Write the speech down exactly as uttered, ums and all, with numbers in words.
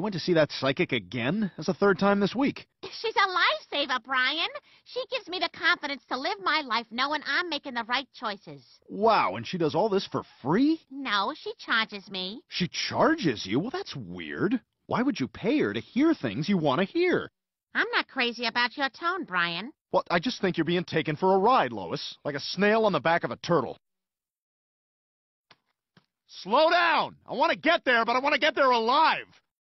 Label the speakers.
Speaker 1: You went to see that psychic again? That's the third time this week.
Speaker 2: She's a lifesaver, Brian. She gives me the confidence to live my life knowing I'm making the right choices.
Speaker 1: Wow, and she does all this for free?
Speaker 2: No, she charges me.
Speaker 1: She charges you? Well, that's weird. Why would you pay her to hear things you want to hear?
Speaker 2: I'm not crazy about your tone, Brian.
Speaker 1: Well, I just think you're being taken for a ride, Lois, like a snail on the back of a turtle. Slow down! I want to get there, but I want to get there alive!